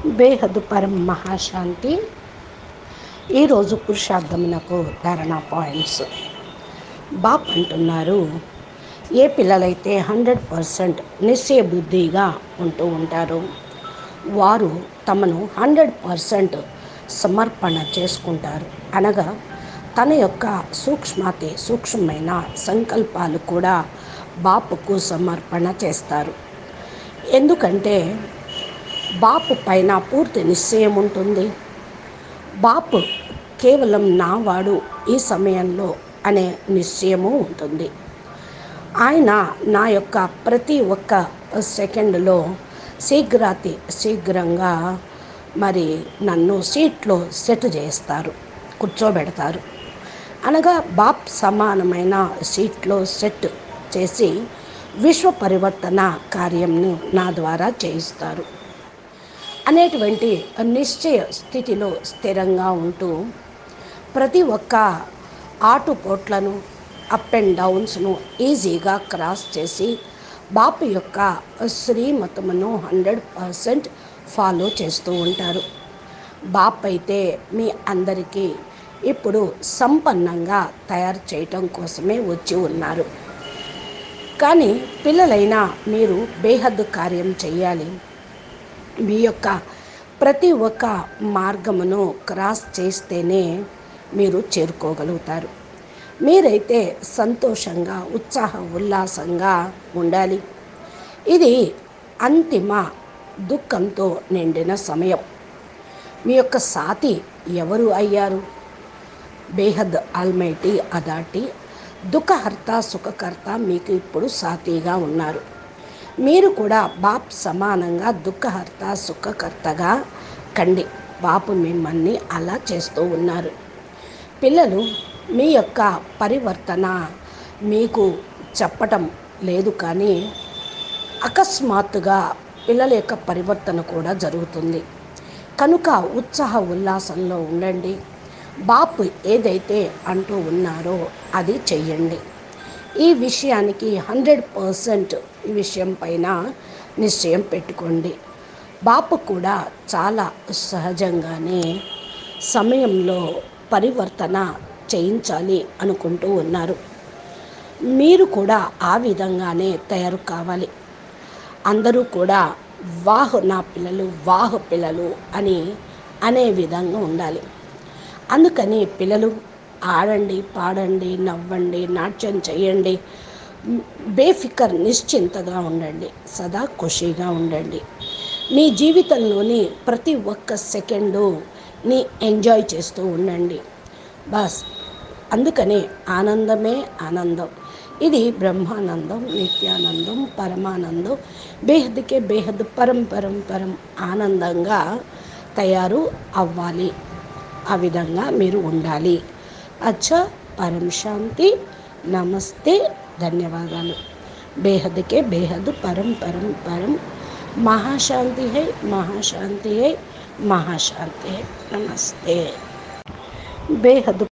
బేహద్దు పరం మహాశాంతి. ఈరోజు పురుషార్థమునకు ధారణ పాయింట్స్. బాప్ అంటున్నారు, ఏ పిల్లలైతే 100% నిశ్చయ బుద్ధిగా ఉంటూ ఉంటారో వారు తమను 100% సమర్పణ చేసుకుంటారు. అనగా తన యొక్క సూక్ష్మమైన సంకల్పాలు కూడా బాపుకు సమర్పణ చేస్తారు. ఎందుకంటే బాపు పైన పూర్తి నిశ్చయం ఉంటుంది. బాపు కేవలం నావాడు ఈ సమయంలో అనే నిశ్చయము ఉంటుంది. ఆయన నా యొక్క ప్రతి ఒక్క సెకండ్లో శీఘ్రంగా నన్ను సీట్లో సెట్ చేస్తారు, కూర్చోబెడతారు. అనగా బాప్ సమానమైన సీట్లో సెట్ చేసి విశ్వ పరివర్తన కార్యంను నా ద్వారా చేయిస్తారు అనేటువంటి నిశ్చయ స్థితిలో స్థిరంగా ఉంటూ ప్రతి ఒక్క ఆటుపోట్లను అప్ అండ్ డౌన్స్ను ఈజీగా క్రాస్ చేసి బాపు యొక్క శ్రీమతమును 100% ఫాలో చేస్తూ ఉంటారు. బాప్ అయితే మీ అందరికీ ఇప్పుడు సంపన్నంగా తయారు చేయటం కోసమే వచ్చి ఉన్నారు. కానీ పిల్లలైనా మీరు బేహద్దు కార్యం చేయాలి. మీ యొక్క ప్రతి ఒక్క మార్గమును క్రాస్ చేస్తేనే మీరు చేరుకోగలుగుతారు. మీరైతే సంతోషంగా ఉల్లాసంగా ఉండాలి. ఇది అంతిమ దుఃఖంతో నిండిన సమయం. మీ యొక్క సాటి ఎవరు అయ్యారు? బేహద్ ఆల్మైటీ అథారిటీ, దుఃఖహర్త సుఖకర్త మీకు ఇప్పుడు సాటిగా ఉన్నారు. మీరు కూడా బాప్ సమానంగా దుఃఖహర్త సుఖకర్తగా కండి. బాపు మిమ్మల్ని అలా చేస్తూ ఉన్నారు. పిల్లలు మీ యొక్క పరివర్తన మీకు చెప్పటం లేదు, కానీ అకస్మాత్తుగా పిల్లల యొక్క పరివర్తన కూడా జరుగుతుంది. కనుక ఉల్లాసంలో ఉండండి. బాపు ఏదైతే అంటూ ఉన్నారో అది చెయ్యండి. ఈ విషయానికి 100% ఈ విషయం పైన నిశ్చయం పెట్టుకోండి. బాపు కూడా చాలా సహజంగానే సమయంలో పరివర్తన చేయించాలి అనుకుంటూ ఉన్నారు. మీరు కూడా ఆ విధంగానే తయారు కావాలి. అందరూ కూడా వాహ్ నా పిల్లలు, వాహ్ పిల్లలు అనే విధంగా ఉండాలి. అందుకని పిల్లలు ఆడండి, పాడండి, నవ్వండి, నాట్యం చేయండి, బేఫికర్ నిశ్చింతగా ఉండండి, సదా ఖుషీగా ఉండండి. మీ జీవితంలోని ప్రతి ఒక్క సెకండుని ఎంజాయ్ చేస్తూ ఉండండి. బస్ అందుకని ఆనందమే ఆనందం. ఇది బ్రహ్మానందం, నిత్యానందం, పరమానందం, బేహద్కే బేహద్ పరం ఆనందంగా తయారు అవ్వాలి. ఆ విధంగా మీరు ఉండాలి. అచ్చా, పరం శాంతి. నమస్తే, ధన్యవాదాలు. బేహద్కే బేహద్ పరం మహాశాంతి హై, మహాశాంతి హై, మహాశాంతి హై. నమస్తే. బేహద్